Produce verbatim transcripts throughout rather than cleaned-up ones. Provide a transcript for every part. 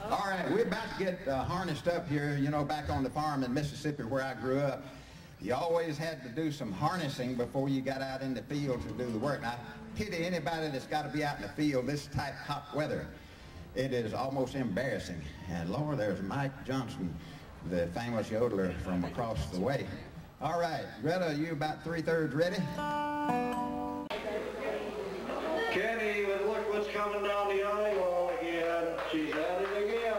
All right, we're about to get uh, harnessed up here, you know, back on the farm in Mississippi where I grew up. You always had to do some harnessing before you got out in the field to do the work. And I pity anybody that's got to be out in the field this type hot weather. It is almost embarrassing. And Lord, there's Mike Johnson, the famous yodeler from across the way. All right, Greta, are you about three-thirds ready? Kenny, but look what's coming down the aisle again. She's at it again.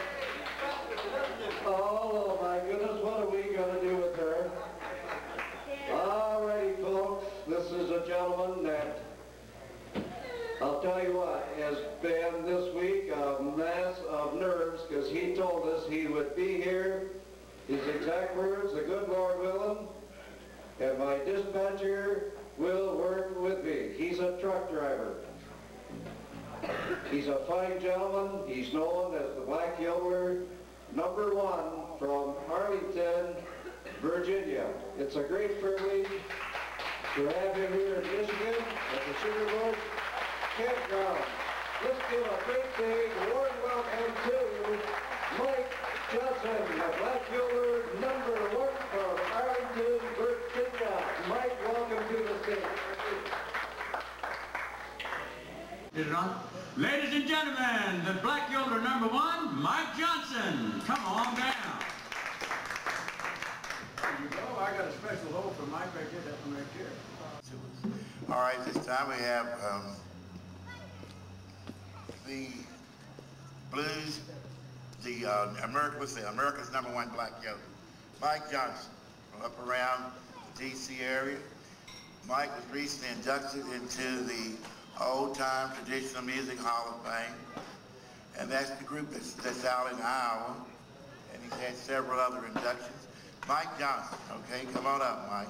Oh, my goodness, what are we going to do with her? All righty, folks, this is a gentleman that, I'll tell you what, has been this week a mess of nerves because he told us he would be here. His exact words, the good Lord willing, and my dispatcher will work with me. He's a truck driver. He's a fine gentleman. He's known as the Black Yodeler, number one from Arlington, Virginia. It's a great privilege to have him here in Michigan at the Sugar Bush Campground. Let's give a great big warm welcome to Mike Johnson, the Black Yodeler, number one from Arlington, Virginia. Mike, welcome to the stage. Is it on? Ladies and gentlemen, the Black Yodeler number one, Mike Johnson. Come on down. There you go. I got a special hole for Mike. I get that from right here. All right, this time we have um, the blues, the uh, America, what's the America's number one Black Yodeler, Mike Johnson, from up around the D C area. Mike was recently inducted into the Old-Time Traditional Music Hall of Fame, and that's the group that's, that's out in Iowa, and he's had several other inductions. Mike Johnson, okay, come on up, Mike.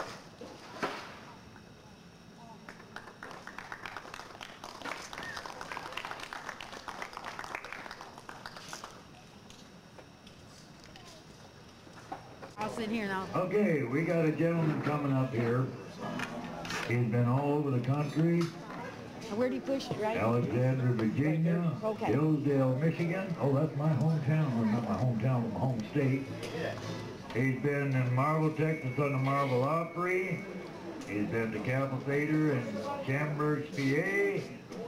I'll sit here now. Okay, we got a gentleman coming up here. He's been all over the country. Where do you push it, right? Alexandria, Virginia, okay. Hillsdale, Michigan. Oh, that's my hometown, or not my hometown, but my home state. He's been in Marble, Texas on the Marble Opry. He's been to Capitol Theater in Chambers, P A.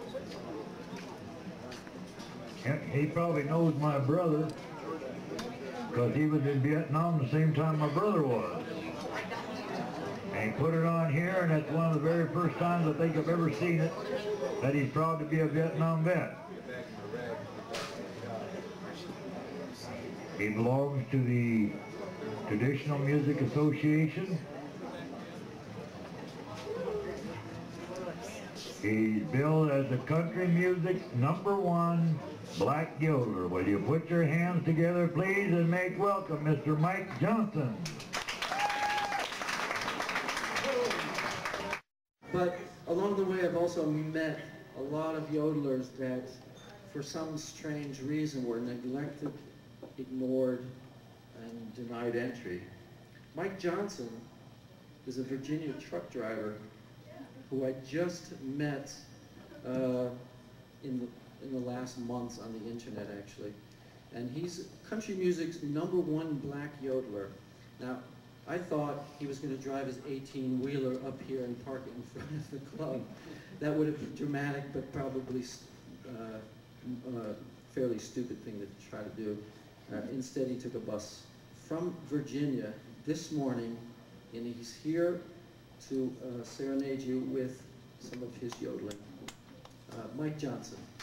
And he probably knows my brother, because he was in Vietnam the same time my brother was. And he put it on here, and that's one of the very first times I think I've ever seen it, that he's proud to be a Vietnam vet. He belongs to the Traditional Music Association. He's billed as the country music's number one Black Yodeler. Will you put your hands together, please, and make welcome Mister Mike Johnson. But along the way, I've also met a lot of yodelers that, for some strange reason, were neglected, ignored, and denied entry. Mike Johnson is a Virginia truck driver who I just met uh, in the in the last months on the internet, actually. And he's country music's number one Black Yodeler. Now, I thought he was going to drive his eighteen wheeler up here and park it in front of the club. That would have been dramatic, but probably uh, a fairly stupid thing to try to do. Uh, instead, he took a bus from Virginia this morning, and he's here to uh, serenade you with some of his yodeling. Uh, Mike Johnson.